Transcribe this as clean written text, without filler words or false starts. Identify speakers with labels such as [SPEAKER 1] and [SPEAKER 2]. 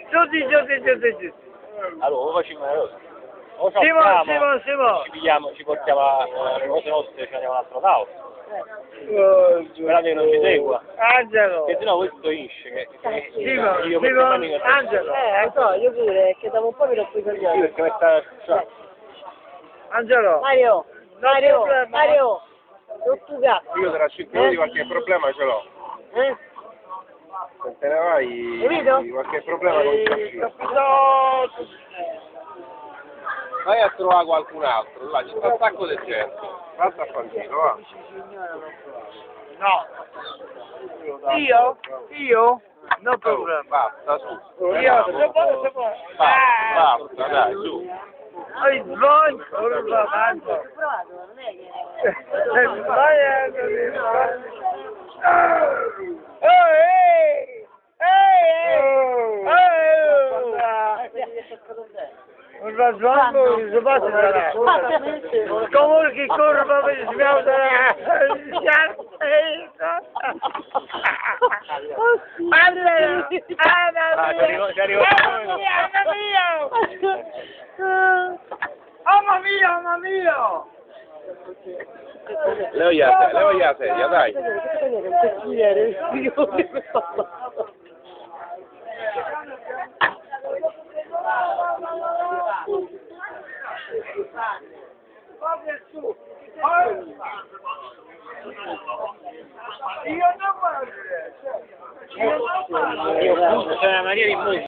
[SPEAKER 1] Giusti.
[SPEAKER 2] Allora, facciamo una cosa. O
[SPEAKER 1] Simo.
[SPEAKER 2] ci portiamo le cose nostre e ci andiamo all'altro tavolo. Sperate che non ci segua.
[SPEAKER 1] Angelo.
[SPEAKER 2] Che sennò questo finisce.
[SPEAKER 1] Simo, Angelo.
[SPEAKER 3] Lo so, io pure, che dopo un po' mi rompo i
[SPEAKER 2] Sì,
[SPEAKER 3] coglioni.
[SPEAKER 2] perché mi sta...
[SPEAKER 1] Angelo.
[SPEAKER 3] Mario, non tu cazzo.
[SPEAKER 4] Io tra 5 minuti qualche problema ce l'ho. Se te ne vai,
[SPEAKER 3] Capito?
[SPEAKER 4] qualche problema non c'è più. Vai a trovare qualcun altro, là c'è un sacco di gente. Basta a fanculo, va.
[SPEAKER 1] No. Io? No problema.
[SPEAKER 4] Basta, su.
[SPEAKER 1] Io, se può.
[SPEAKER 4] Basta, dai, su.
[SPEAKER 1] Hai sbaglio, curva, manco.
[SPEAKER 3] Provato, non è che...
[SPEAKER 1] Curva svango, si passa come che curva mi smiauta Mamma mia!
[SPEAKER 4] Levagli la sedia, dai.
[SPEAKER 1] Io non parlo.
[SPEAKER 2] C'è una Maria di musica.